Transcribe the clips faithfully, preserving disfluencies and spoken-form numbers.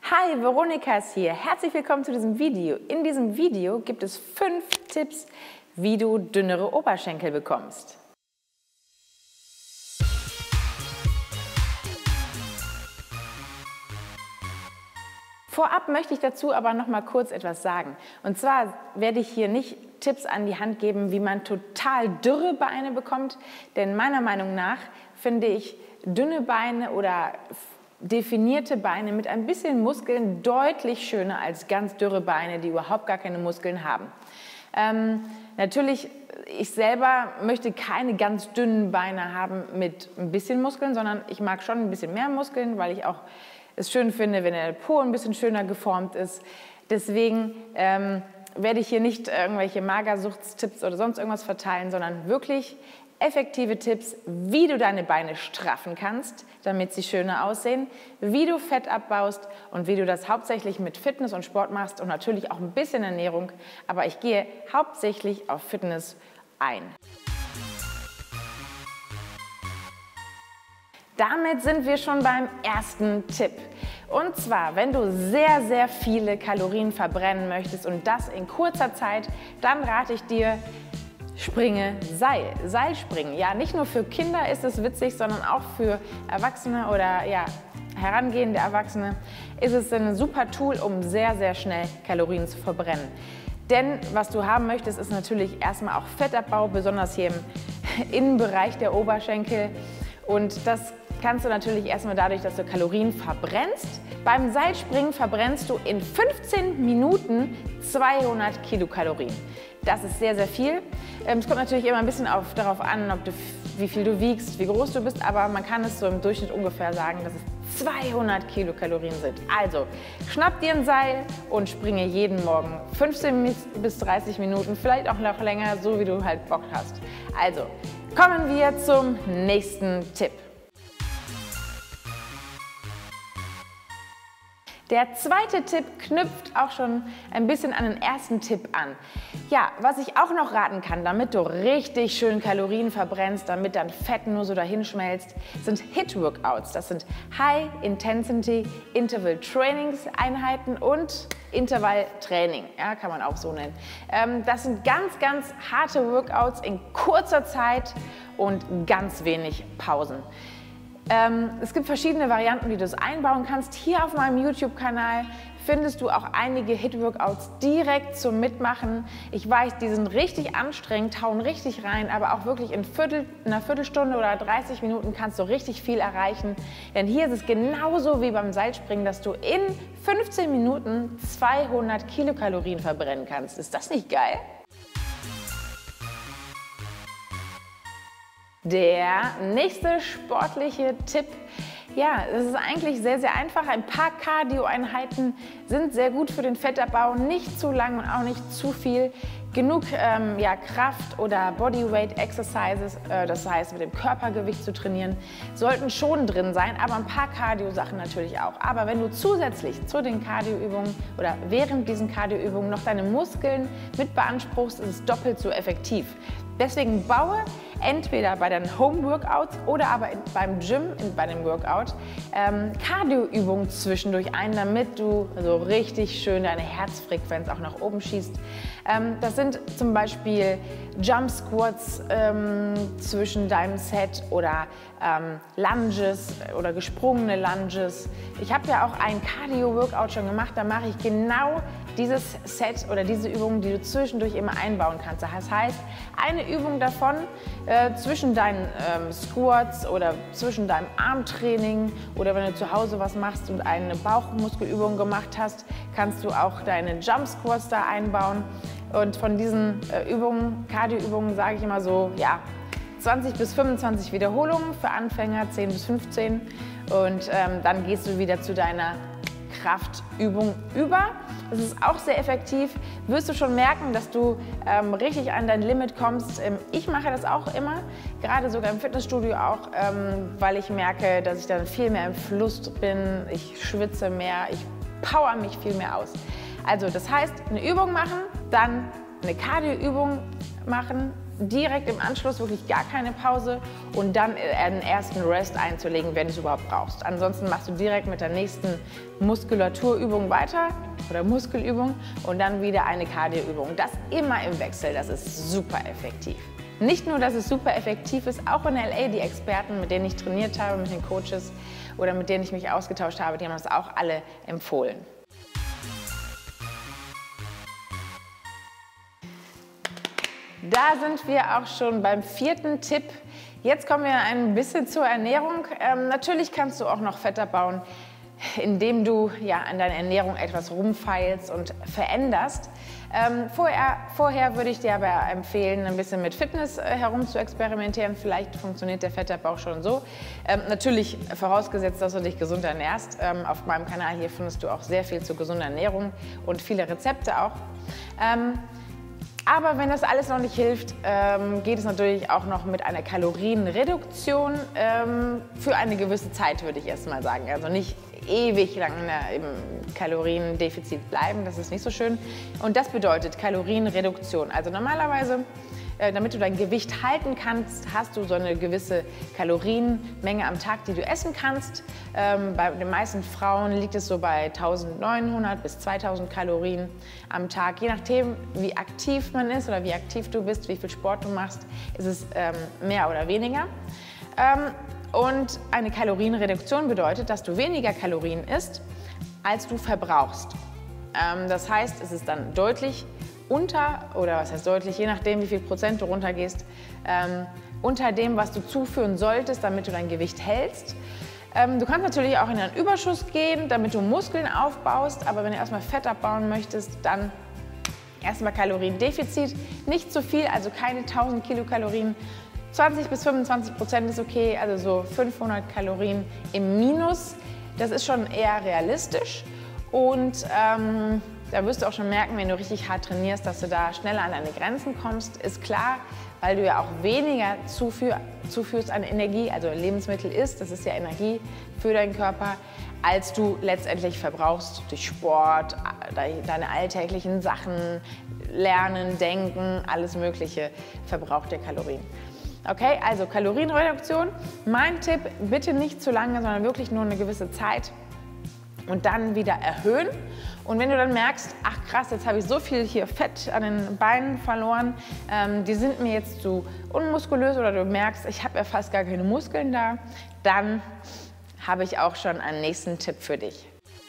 Hi, Veronika ist hier. Herzlich willkommen zu diesem Video. In diesem Video gibt es fünf Tipps, wie du dünnere Oberschenkel bekommst. Vorab möchte ich dazu aber noch mal kurz etwas sagen. Und zwar werde ich hier nicht Tipps an die Hand geben, wie man total dürre Beine bekommt. Denn meiner Meinung nach finde ich dünne Beine oder definierte Beine mit ein bisschen Muskeln deutlich schöner als ganz dürre Beine, die überhaupt gar keine Muskeln haben. Ähm, natürlich, ich selber möchte keine ganz dünnen Beine haben mit ein bisschen Muskeln, sondern ich mag schon ein bisschen mehr Muskeln, weil ich auch es schön finde, wenn der Po ein bisschen schöner geformt ist. Deswegen ähm, werde ich hier nicht irgendwelche Magersuchtstipps oder sonst irgendwas verteilen, sondern wirklich effektive Tipps, wie du deine Beine straffen kannst, damit sie schöner aussehen, wie du Fett abbaust und wie du das hauptsächlich mit Fitness und Sport machst und natürlich auch ein bisschen Ernährung, aber ich gehe hauptsächlich auf Fitness ein. Damit sind wir schon beim ersten Tipp. Und zwar, wenn du sehr, sehr viele Kalorien verbrennen möchtest und das in kurzer Zeit, dann rate ich dir, springe Seil. Seilspringen. Ja, nicht nur für Kinder ist es witzig, sondern auch für Erwachsene oder ja, herangehende Erwachsene ist es ein super Tool, um sehr, sehr schnell Kalorien zu verbrennen. Denn was du haben möchtest, ist natürlich erstmal auch Fettabbau, besonders hier im Innenbereich der Oberschenkel. Und das kannst du natürlich erstmal dadurch, dass du Kalorien verbrennst. Beim Seilspringen verbrennst du in fünfzehn Minuten zweihundert Kilokalorien. Das ist sehr, sehr viel. Es kommt natürlich immer ein bisschen auf, darauf an, ob du, wie viel du wiegst, wie groß du bist, aber man kann es so im Durchschnitt ungefähr sagen, dass es zweihundert Kilokalorien sind. Also, schnapp dir ein Seil und springe jeden Morgen fünfzehn bis dreißig Minuten, vielleicht auch noch länger, so wie du halt Bock hast. Also, kommen wir zum nächsten Tipp. Der zweite Tipp knüpft auch schon ein bisschen an den ersten Tipp an. Ja, was ich auch noch raten kann, damit du richtig schön Kalorien verbrennst, damit dein Fett nur so dahin schmelzt, sind HIIT-Workouts. Das sind High Intensity Interval Trainings Einheiten und Intervalltraining, ja, kann man auch so nennen. Ähm, das sind ganz, ganz harte Workouts in kurzer Zeit und ganz wenig Pausen. Ähm, es gibt verschiedene Varianten, wie du es einbauen kannst. Hier auf meinem YouTube-Kanal findest du auch einige HIIT-Workouts direkt zum Mitmachen. Ich weiß, die sind richtig anstrengend, hauen richtig rein, aber auch wirklich in, Viertel, in einer Viertelstunde oder dreißig Minuten kannst du richtig viel erreichen. Denn hier ist es genauso wie beim Seilspringen, dass du in fünfzehn Minuten zweihundert Kilokalorien verbrennen kannst. Ist das nicht geil? Der nächste sportliche Tipp, ja, das ist eigentlich sehr, sehr einfach. Ein paar Cardio-Einheiten sind sehr gut für den Fettabbau, nicht zu lang und auch nicht zu viel. Genug ähm, ja, Kraft- oder Bodyweight-Exercises, äh, das heißt mit dem Körpergewicht zu trainieren, sollten schon drin sein, aber ein paar Cardio-Sachen natürlich auch. Aber wenn du zusätzlich zu den Cardio-Übungen oder während diesen Cardio-Übungen noch deine Muskeln mit beanspruchst, ist es doppelt so effektiv. Deswegen baue entweder bei deinen Home-Workouts oder aber in, beim Gym, in, bei dem Workout, ähm, Cardio-Übungen zwischendurch ein, damit du so richtig schön deine Herzfrequenz auch nach oben schießt. Ähm, das sind zum Beispiel Jump Squats ähm, zwischen deinem Set oder ähm, Lunges oder gesprungene Lunges. Ich habe ja auch ein Cardio-Workout schon gemacht, da mache ich genau dieses Set oder diese Übungen, die du zwischendurch immer einbauen kannst. Das heißt, eine Übung davon äh, zwischen deinen ähm, Squats oder zwischen deinem Armtraining oder wenn du zu Hause was machst und eine Bauchmuskelübung gemacht hast, kannst du auch deine Jump Squats da einbauen. Und von diesen äh, Übungen, Cardio-Übungen, sage ich immer so, ja, zwanzig bis fünfundzwanzig Wiederholungen für Anfänger, zehn bis fünfzehn. Und ähm, dann gehst du wieder zu deiner Kraftübung über. Das ist auch sehr effektiv. Wirst du schon merken, dass du ähm, richtig an dein Limit kommst. Ähm, ich mache das auch immer, gerade sogar im Fitnessstudio auch, ähm, weil ich merke, dass ich dann viel mehr im Fluss bin. Ich schwitze mehr, ich power mich viel mehr aus. Also das heißt, eine Übung machen, dann eine Cardio-Übung machen, direkt im Anschluss wirklich gar keine Pause und dann einen ersten Rest einzulegen, wenn du es überhaupt brauchst. Ansonsten machst du direkt mit der nächsten Muskulaturübung weiter oder Muskelübung und dann wieder eine Cardioübung. Das immer im Wechsel, das ist super effektiv. Nicht nur, dass es super effektiv ist, auch in L A die Experten, mit denen ich trainiert habe, mit den Coaches oder mit denen ich mich ausgetauscht habe, die haben das auch alle empfohlen. Da sind wir auch schon beim vierten Tipp. Jetzt kommen wir ein bisschen zur Ernährung. Ähm, natürlich kannst du auch noch Fett abbauen, indem du ja an deiner Ernährung etwas rumfeilst und veränderst. Ähm, vorher, vorher würde ich dir aber empfehlen, ein bisschen mit Fitness äh, herum zu experimentieren. Vielleicht funktioniert der Fettabbau schon so. Ähm, natürlich vorausgesetzt, dass du dich gesund ernährst. Ähm, auf meinem Kanal hier findest du auch sehr viel zu gesunder Ernährung und viele Rezepte auch. Ähm, Aber wenn das alles noch nicht hilft, ähm, geht es natürlich auch noch mit einer Kalorienreduktion ähm, für eine gewisse Zeit, würde ich erst mal sagen. Also nicht ewig lang im Kaloriendefizit bleiben, das ist nicht so schön. Und das bedeutet Kalorienreduktion. Also normalerweise, äh, damit du dein Gewicht halten kannst, hast du so eine gewisse Kalorienmenge am Tag, die du essen kannst. Ähm, bei den meisten Frauen liegt es so bei eintausendneunhundert bis zweitausend Kalorien am Tag. Je nachdem, wie aktiv man ist oder wie aktiv du bist, wie viel Sport du machst, ist es ähm, mehr oder weniger. Ähm, Und eine Kalorienreduktion bedeutet, dass du weniger Kalorien isst, als du verbrauchst. Ähm, das heißt, es ist dann deutlich unter, oder was heißt deutlich, je nachdem, wie viel Prozent du runtergehst, ähm, unter dem, was du zuführen solltest, damit du dein Gewicht hältst. Ähm, du kannst natürlich auch in einen Überschuss gehen, damit du Muskeln aufbaust, aber wenn du erstmal Fett abbauen möchtest, dann erstmal Kaloriendefizit. Nicht zu viel, also keine tausend Kilokalorien. zwanzig bis fünfundzwanzig Prozent ist okay, also so fünfhundert Kalorien im Minus. Das ist schon eher realistisch und ähm, da wirst du auch schon merken, wenn du richtig hart trainierst, dass du da schneller an deine Grenzen kommst. Ist klar, weil du ja auch weniger zuführ, zuführst an Energie, also Lebensmittel isst, das ist ja Energie für deinen Körper, als du letztendlich verbrauchst durch Sport, deine alltäglichen Sachen, Lernen, Denken, alles Mögliche verbraucht dir Kalorien. Okay, also Kalorienreduktion. Mein Tipp, bitte nicht zu lange, sondern wirklich nur eine gewisse Zeit und dann wieder erhöhen. Und wenn du dann merkst, ach krass, jetzt habe ich so viel hier Fett an den Beinen verloren, ähm, die sind mir jetzt zu unmuskulös oder du merkst, ich habe ja fast gar keine Muskeln da, dann habe ich auch schon einen nächsten Tipp für dich.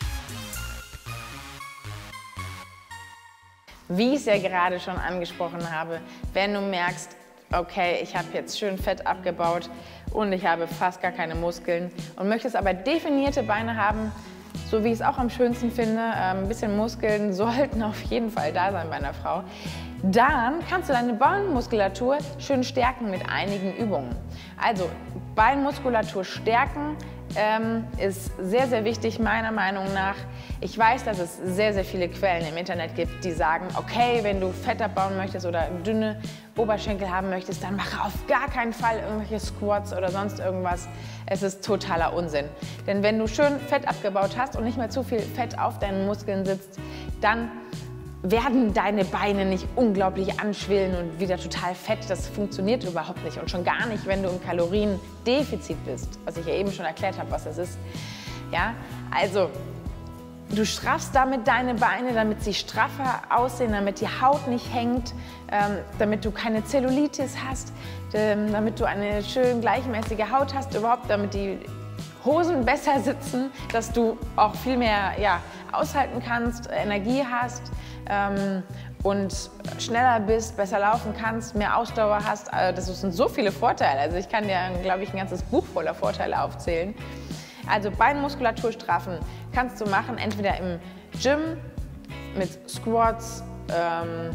Wie ich es ja gerade schon angesprochen habe, wenn du merkst, okay, ich habe jetzt schön Fett abgebaut und ich habe fast gar keine Muskeln und möchtest aber definierte Beine haben, so wie ich es auch am schönsten finde, ein bisschen Muskeln sollten auf jeden Fall da sein bei einer Frau, dann kannst du deine Beinmuskulatur schön stärken mit einigen Übungen. Also Beinmuskulatur stärken ähm, ist sehr, sehr wichtig meiner Meinung nach. Ich weiß, dass es sehr, sehr viele Quellen im Internet gibt, die sagen, okay, wenn du Fett abbauen möchtest oder dünne Oberschenkel haben möchtest, dann mache auf gar keinen Fall irgendwelche Squats oder sonst irgendwas. Es ist totaler Unsinn. Denn wenn du schön Fett abgebaut hast und nicht mehr zu viel Fett auf deinen Muskeln sitzt, dann werden deine Beine nicht unglaublich anschwillen und wieder total fett. Das funktioniert überhaupt nicht und schon gar nicht, wenn du im Kaloriendefizit bist, was ich ja eben schon erklärt habe, was das ist. Ja, also du straffst damit deine Beine, damit sie straffer aussehen, damit die Haut nicht hängt, ähm, damit du keine Zellulitis hast, ähm, damit du eine schön gleichmäßige Haut hast, überhaupt damit die Hosen besser sitzen, dass du auch viel mehr ja, aushalten kannst, Energie hast ähm, und schneller bist, besser laufen kannst, mehr Ausdauer hast. Also das sind so viele Vorteile. Also ich kann dir, glaube ich, ein ganzes Buch voller Vorteile aufzählen. Also Beinmuskulatur straffen kannst du machen, entweder im Gym mit Squats ähm,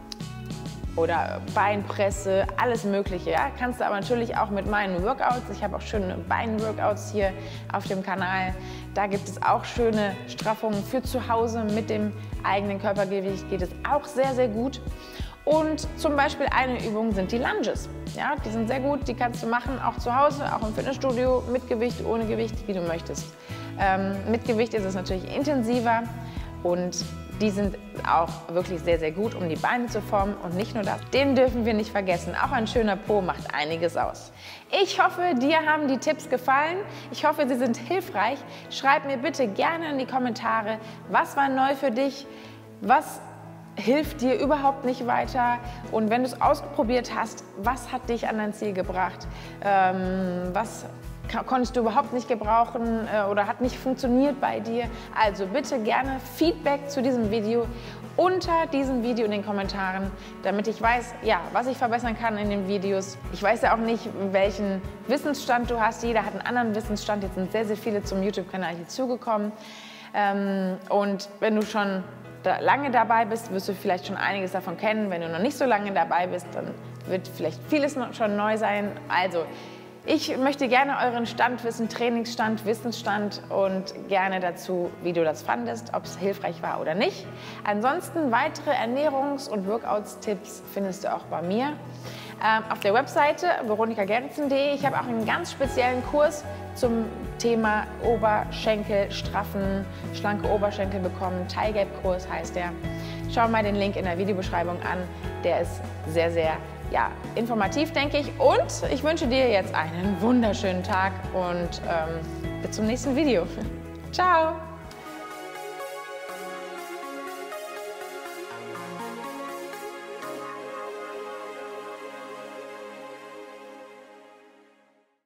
oder Beinpresse, alles Mögliche. Ja? Kannst du aber natürlich auch mit meinen Workouts. Ich habe auch schöne Bein-Workouts hier auf dem Kanal. Da gibt es auch schöne Straffungen für zu Hause mit dem eigenen Körpergewicht. Geht es auch sehr, sehr gut. Und zum Beispiel eine Übung sind die Lunges. Ja, die sind sehr gut, die kannst du machen, auch zu Hause, auch im Fitnessstudio, mit Gewicht, ohne Gewicht, wie du möchtest. Ähm, mit Gewicht ist es natürlich intensiver und Die sind auch wirklich sehr, sehr gut, um die Beine zu formen. Und nicht nur das, den dürfen wir nicht vergessen. Auch ein schöner Po macht einiges aus. Ich hoffe, dir haben die Tipps gefallen. Ich hoffe, sie sind hilfreich. Schreib mir bitte gerne in die Kommentare, was war neu für dich, was hilft dir überhaupt nicht weiter, und wenn du es ausprobiert hast, was hat dich an dein Ziel gebracht, ähm, was konntest du überhaupt nicht gebrauchen äh, oder hat nicht funktioniert bei dir. Also bitte gerne Feedback zu diesem Video unter diesem Video in den Kommentaren, damit ich weiß, ja, was ich verbessern kann in den Videos. Ich weiß ja auch nicht, welchen Wissensstand du hast. Jeder hat einen anderen Wissensstand. Jetzt sind sehr, sehr viele zum YouTube-Kanal hinzugekommen. Ähm, und wenn du schon da lange dabei bist, wirst du vielleicht schon einiges davon kennen. Wenn du noch nicht so lange dabei bist, dann wird vielleicht vieles noch schon neu sein. Also, ich möchte gerne euren Stand wissen, Trainingsstand, Wissensstand, und gerne dazu, wie du das fandest, ob es hilfreich war oder nicht. Ansonsten weitere Ernährungs- und Workouts-Tipps findest du auch bei mir ähm, auf der Webseite veronika gerritsen punkt de. Ich habe auch einen ganz speziellen Kurs zum Thema Oberschenkel straffen, schlanke Oberschenkel bekommen. Thigh-Gap-Kurs heißt der. Schau mal den Link in der Videobeschreibung an. Der ist sehr, sehr ja, informativ, denke ich. Und ich wünsche dir jetzt einen wunderschönen Tag und ähm, bis zum nächsten Video. Ciao!